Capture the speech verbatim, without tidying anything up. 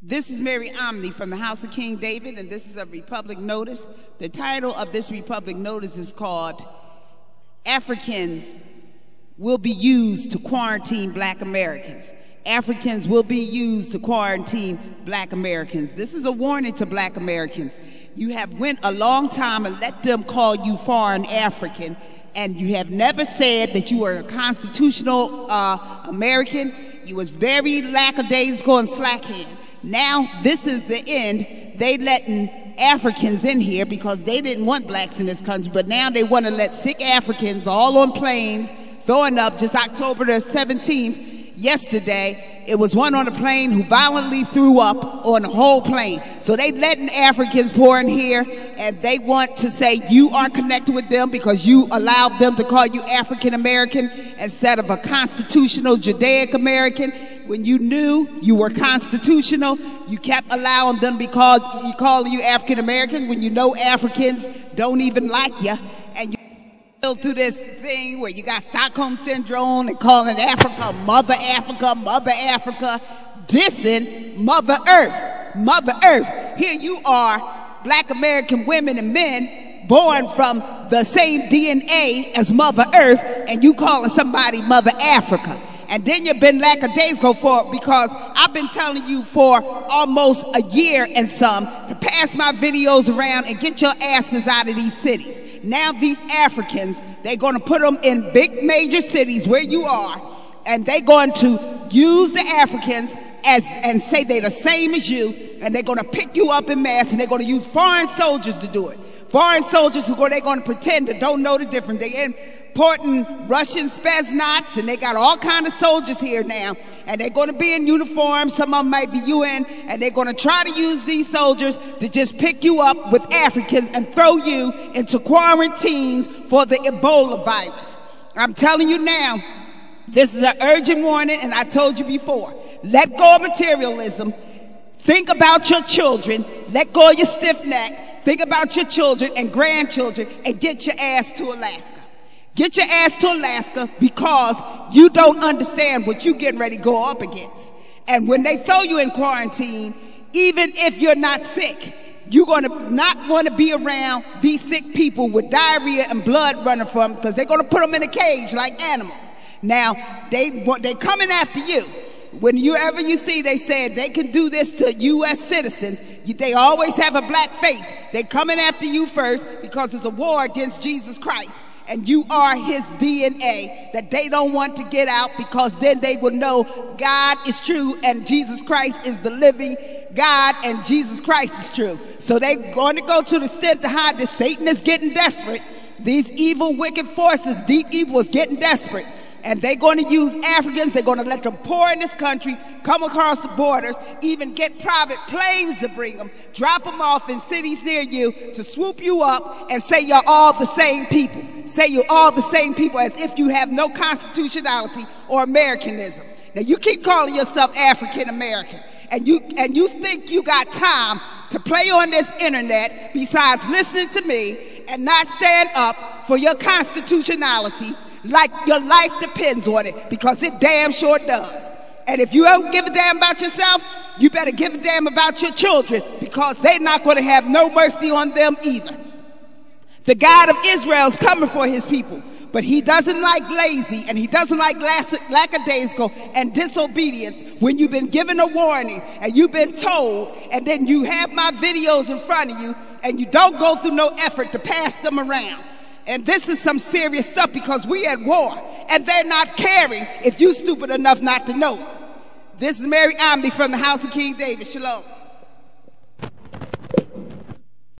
This is Mary Omni from the House of King David, and this is a Republic Notice. The title of this Republic Notice is called Africans Will Be Used to Quarantine Black Americans. Africans will be used to quarantine Black Americans. This is a warning to Black Americans. You have went a long time and let them call you foreign African, and you have never said that you are a constitutional uh, American. You was very lackadaisical and slackhand. Now this is the end. They letting Africans in here because they didn't want blacks in this country, but now they want to let sick Africans all on planes throwing up. Just October the seventeenth, yesterday, it was one on a plane who violently threw up on the whole plane. So they letting Africans pour in here, and they want to say you are connected with them because you allowed them to call you African American instead of a constitutional Judaic American. When you knew you were constitutional, you kept allowing them to be called, you call you African American when you know Africans don't even like you, and you go through this thing where you got Stockholm Syndrome and calling Africa Mother Africa, Mother Africa, dissing Mother Earth, Mother Earth. Here you are, Black American women and men born from the same D N A as Mother Earth, and you calling somebody Mother Africa. And then you've been lackadaisical for it because I've been telling you for almost a year and some to pass my videos around and get your asses out of these cities. Now these Africans, they're going to put them in big major cities where you are, and they're going to use the Africans as and say they're the same as you, and they're going to pick you up in mass, and they're going to use foreign soldiers to do it. Foreign soldiers who go, they're going to pretend to don't know the difference. They importing Russian Spetsnaz, and they got all kind of soldiers here now, and they're going to be in uniform. Some of them might be U N, and they're going to try to use these soldiers to just pick you up with Africans and throw you into quarantine for the Ebola virus. I'm telling you now, this is an urgent warning, and I told you before, let go of materialism. Think about your children. Let go of your stiff neck. Think about your children and grandchildren, and get your ass to Alaska. Get your ass to Alaska because you don't understand what you're getting ready to go up against. And when they throw you in quarantine, even if you're not sick, you're going to not want to be around these sick people with diarrhea and blood running from them because they're going to put them in a cage like animals. Now, they, they're coming after you. Whenever you see they said they can do this to U S citizens, they always have a black face. They're coming after you first because it's a war against Jesus Christ. And you are his D N A that they don't want to get out because then they will know God is true and Jesus Christ is the living God and Jesus Christ is true. So they're going to go to the extent to hide that Satan is getting desperate. These evil, wicked forces, deep evil is getting desperate. And they're going to use Africans. They're going to let them pour in this country, come across the borders, even get private planes to bring them, drop them off in cities near you to swoop you up and say you're all the same people. Say you're all the same people as if you have no constitutionality or Americanism. Now you keep calling yourself African American, and you, and you think you got time to play on this internet besides listening to me and not stand up for your constitutionality like your life depends on it, because it damn sure does. And if you don't give a damn about yourself, you better give a damn about your children, because they're not going to have no mercy on them either. The God of Israel is coming for his people, but he doesn't like lazy, and he doesn't like lackadaisical and disobedience when you've been given a warning and you've been told, and then you have my videos in front of you and you don't go through no effort to pass them around. And this is some serious stuff because we at war, and they're not caring if you stupid enough not to know. This is Mary Omni from the House of King David. Shalom.